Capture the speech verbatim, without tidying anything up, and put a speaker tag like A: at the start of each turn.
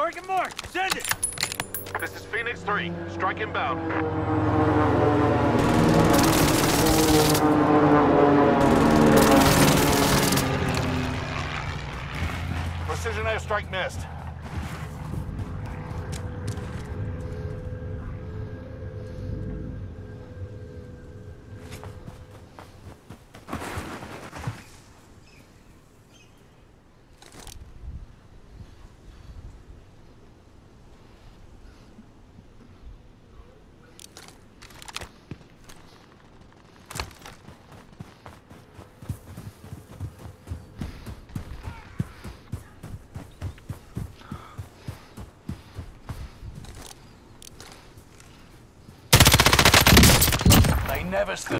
A: Target marked. Send it.
B: This is Phoenix three. Strike inbound. Precision airstrike missed. They never stood.